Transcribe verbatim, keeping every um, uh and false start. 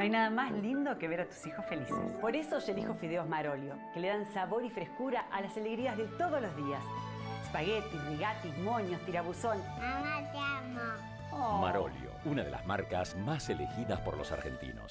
hay nada más lindo que ver a tus hijos felices. Por eso yo elijo fideos Marolio, que le dan sabor y frescura a las alegrías de todos los días. Spaghetti, rigati, moños, tirabuzón. Mamá, te amo. Oh. Marolio, una de las marcas más elegidas por los argentinos.